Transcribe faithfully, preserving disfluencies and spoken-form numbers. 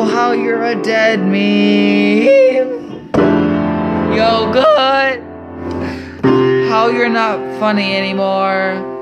Oh, how you're a dead meme. Yogurt. How you're not funny anymore.